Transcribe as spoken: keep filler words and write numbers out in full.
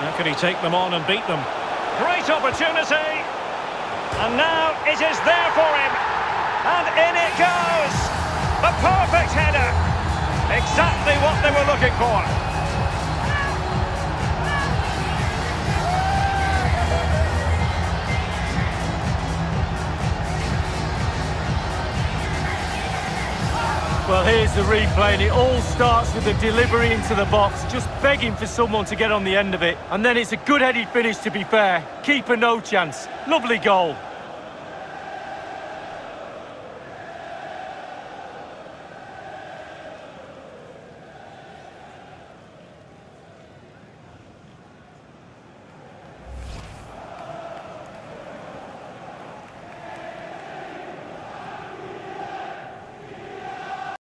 How can he take them on and beat them? Great opportunity! And now it is there for him! And in it goes! A perfect header! Exactly what they were looking for! Well, here's the replay, and it all starts with the delivery into the box, just begging for someone to get on the end of it. And then it's a good-headed finish, to be fair. Keeper no chance. Lovely goal.